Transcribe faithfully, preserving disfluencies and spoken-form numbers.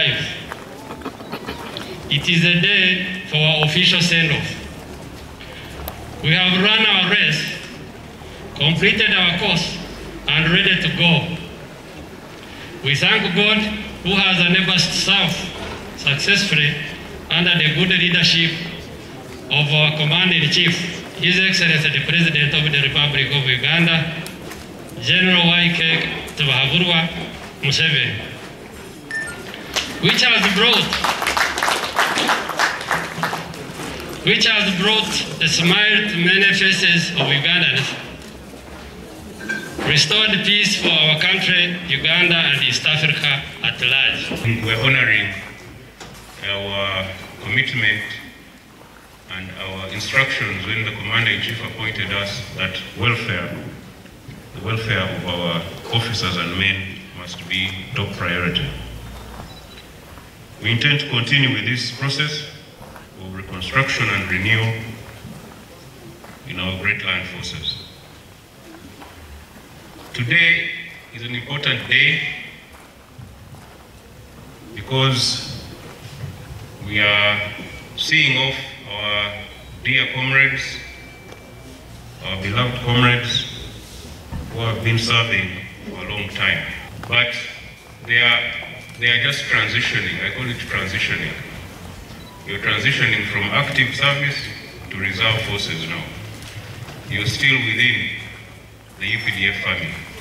twenty-five. It is a day for our official send-off. We have run our race, completed our course, and ready to go. We thank God who has enabled us to serve successfully under the good leadership of our Commander-in-Chief, His Excellency the President of the Republic of Uganda, General Waike Twahavurwa Museveni, which has brought which has brought a smile to many faces of Ugandans, restored peace for our country, Uganda, and East Africa at large. We're honoring our commitment and our instructions when the Commander-in-Chief appointed us that welfare, the welfare of our officers and men must be top priority. We intend to continue with this process of reconstruction and renewal in our great land forces. Today is an important day because we are seeing off our dear comrades, our beloved comrades who have been serving for a long time. But they are, they are just transitioning. I call it transitioning. You're transitioning from active service to reserve forces now. You're still within the U P D F family.